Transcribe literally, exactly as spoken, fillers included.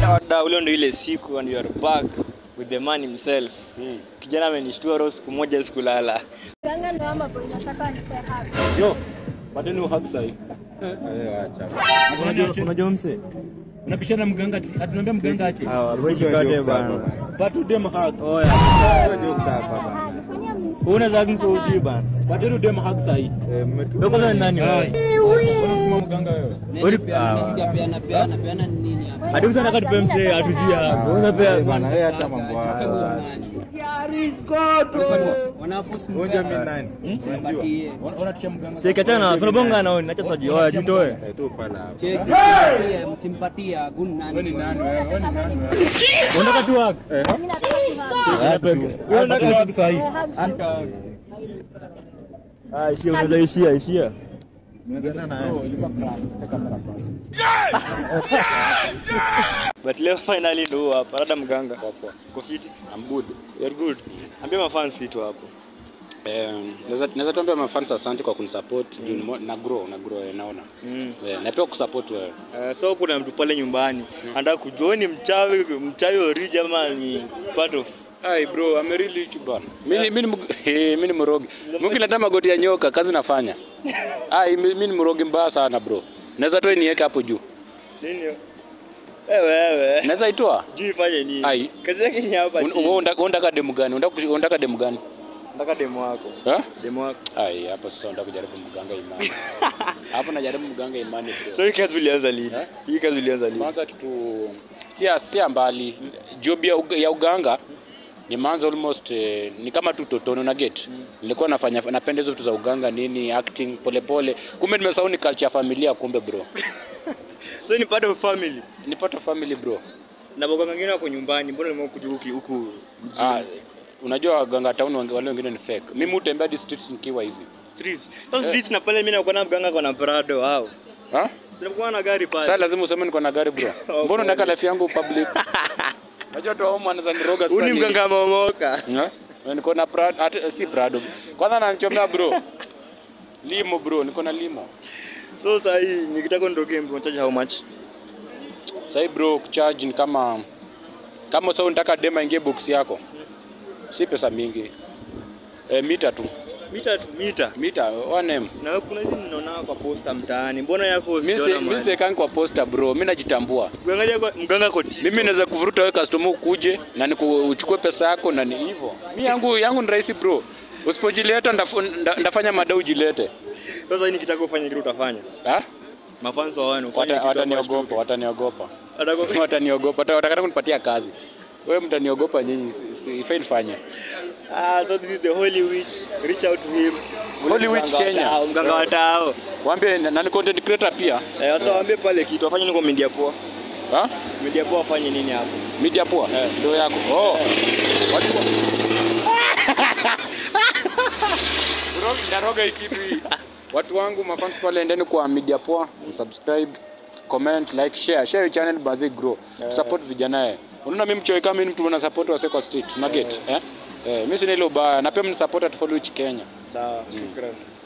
Da ule ndio ile siku and you are back with the man himself. Mm. Kijana amenishtua roho siku moja sikulala. Ganga ndo ama boy nataka nipe hug. Yo, bado ni hug sai. Eh, acha. Unajua unajua mse? Unapishana mganga atunaambia mganga ache. Ah, walishikade bana. Bado dem hug. Oh ya. Joke hapa bana. Una zagu msoji bana. Bado dem hug sai. Eh, mmetuko nani wewe? Unasema mganga wewe. Nasikia peana peana peana nini hapa? Hadi usana kati pemse atujia. Unapea bana yeye hata mambo haya. Yaris God. Wanaforce Ngoja mimi nani? Simpatie. Unatisha mganga. cheka tena tunabonga na wewe acha saji. Oya jitoe. Eh tu fala. Cheki simpatie, msimpatia gun nani? Wewe ni nani wewe? Wewe ni nani wewe? Unataka tu hug. Mimi nataka hug. Wewe unataka hug sai. aka. Ah, ishia unaweza ishia ishia. Unaenda na yeye. But leo finally ndo hapa. Rada mganga. Uko fit? I'm good. You're good. Ambia mafans kitu hapo. Um, naweza naweza tuambia mafans asante kwa kunisupport mm. na grow na grow naona. Mm. Yeah, na pia kusupport wewe. Uh, so kuna mtu pale nyumbani mm. anataka kujua ni mchawi mchawi origin ama ni part of. Ai bro, I'm really rich bana. Mimi mimi mimi ni mrogi. Mungu nata magoti ya nyoka kazi nafanya. Ai mimi ni mrogi mbaya sana bro. Naweza toa niweke hapo juu. Nini hiyo? Eh wewe. Naweza itoa? Juu ifanye nini? Ai. Kazi yake ni hapa. Wewe unataka demu gani? Unataka demu gani? Nataka demo wako. Eh? Demo wako. Ai, hapa sasa nataka kujaribu mganga imani. Hapo najaribu mganga imani bro. So hii kazi ulianza lini? Eh? Hii kazi ulianza lini? Kwanza kitu si si mbali. Job ya, uga, ya uganga ni manzo almost eh, ni kama tu totono na get. Mm. Nilikuwa nafanya napenda hizo vitu za uganga nini, acting pole pole. Kumbe nimesahau ni culture ya familia kumbe bro. So ni part of family. Ni part of family bro. Na waganga wengine wako nyumbani, mbona nimekuja huku huku mjini? Ah, unajua waganga town wale wengine ni fake. Mimi hutembea di streets nikiwa hivi. Streets. Sasa streets na pale mimi nakuwa na mganga kwa na Prado hao. Ha? Sinakuwa na gari pale. Sasa lazima useme niko na gari bro. Oh, mbona unataka life yangu public? Unajua tu hao wanaweza niroga sana. Uni mganga momoka. Eh? Niko na Prado, hata si Prado. Kwanza ananichomea bro. Limo bro, niko na limo. So sasa hii nikitaka ndoke mtu unacharge how much? Sasa bro, kucharge ni kama kama sasa unataka dema ingie box yako. Si pesa mingi. Eh, mita tu. Mita tu, mita. Mita one M. Na wewe kuna hizi ninaona kwa posta mtaani. Mbona yako usiona mimi mimi sekangi kwa posta bro. Mimi najitambua. Uangalia kwa mganga koti. Mimi naweza kuvuruta wewe customer ukuje na nikuchukue pesa yako na ni hivyo. Mimi yangu yangu ni rahisi bro. Usipojileta ndafanya madau jilete. Sasa hii nikitaka ufanye kitu utafanya. Ha? Mafans wa wao ufanye kitu. Wataniogopa, wataniogopa. Watagopa. Wataniogopa, watakata kunipatia kazi. Wewe mtaniogopa nyinyi ifai nifanye. Ah, so this is the Holy Witch. Reach out to him. Holy Witch Kenya. Mganga wa tao. Waambie na ni content creator pia. Eh, sasa waambie pale kitu afanye nini kwa media poa. Ha? Media poa afanye nini hapo? Media poa. Ndio yako. Oh. Watu Bro, ndaroga ikipi. Watu wangu mafans pale endeni kwa media poa, subscribe, comment, like, share, share channel bazi grow. Yeah. Support vijana eh. Unaona mimi mchoe kama mimi mtu mna support wase kwa street, una get, yeah. eh? Eh, mimi sina ile ubaya, na pia mni support at Holy Witch Kenya. Sawa, shukrani.